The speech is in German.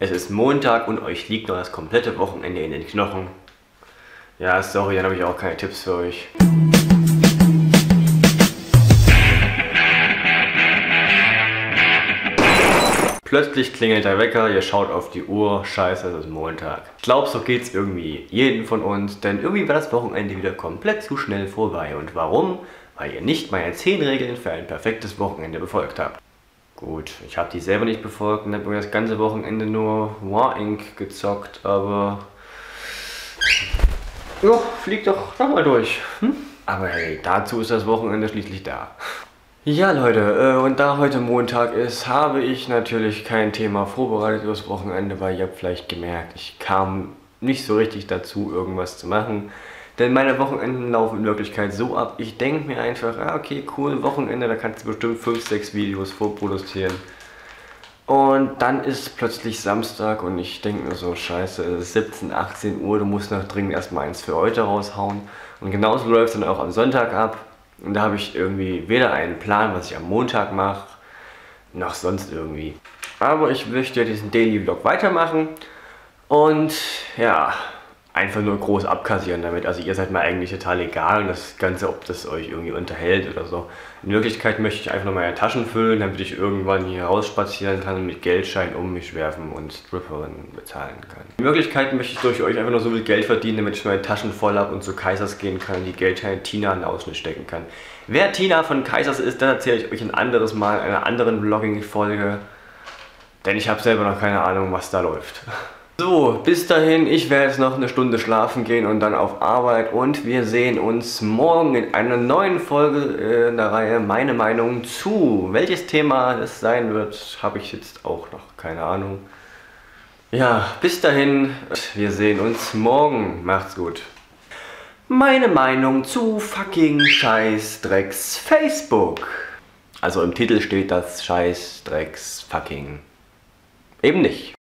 Es ist Montag und euch liegt noch das komplette Wochenende in den Knochen. Ja, sorry, dann habe ich auch keine Tipps für euch. Plötzlich klingelt der Wecker, ihr schaut auf die Uhr, scheiße, es ist Montag. Ich glaube, so geht's irgendwie jeden von uns, denn irgendwie war das Wochenende wieder komplett zu schnell vorbei. Und warum? Weil ihr nicht meine 10 Regeln für ein perfektes Wochenende befolgt habt. Gut, ich habe die selber nicht befolgt und habe das ganze Wochenende nur War Inc. gezockt, aber... Ja, fliegt doch nochmal durch. Aber hey, dazu ist das Wochenende schließlich da. Ja Leute, und da heute Montag ist, habe ich natürlich kein Thema vorbereitet fürs Wochenende, weil ihr habt vielleicht gemerkt, ich kam nicht so richtig dazu, irgendwas zu machen. Denn meine Wochenenden laufen in Wirklichkeit so ab, ich denke mir einfach, ah, okay, cool, Wochenende, da kannst du bestimmt 5, 6 Videos vorproduzieren. Und dann ist plötzlich Samstag und ich denke mir so, scheiße, es ist 17, 18 Uhr, du musst noch dringend erstmal eins für heute raushauen. Und genauso läuft es dann auch am Sonntag ab. Und da habe ich irgendwie weder einen Plan, was ich am Montag mache, noch sonst irgendwie. Aber ich möchte diesen Daily Vlog weitermachen und ja, einfach nur groß abkassieren damit. Also ihr seid mir eigentlich total egal, das Ganze, ob das euch irgendwie unterhält oder so. In Wirklichkeit möchte ich einfach nur meine Taschen füllen, damit ich irgendwann hier rausspazieren kann und mit Geldscheinen um mich werfen und Stripperinnen bezahlen kann. In Wirklichkeit möchte ich durch euch einfach nur so viel Geld verdienen, damit ich meine Taschen voll habe und zu Kaisers gehen kann und die Geldscheine Tina in den Ausschnitt stecken kann. Wer Tina von Kaisers ist, das erzähle ich euch ein anderes Mal in einer anderen Vlogging-Folge. Denn ich habe selber noch keine Ahnung, was da läuft. So, bis dahin, ich werde jetzt noch eine Stunde schlafen gehen und dann auf Arbeit und wir sehen uns morgen in einer neuen Folge in der Reihe Meine Meinung zu. Welches Thema es sein wird, habe ich jetzt auch noch keine Ahnung. Ja, bis dahin, wir sehen uns morgen. Macht's gut. Meine Meinung zu fucking Scheißdrecks Facebook. Also im Titel steht das Scheißdrecks fucking. Eben nicht.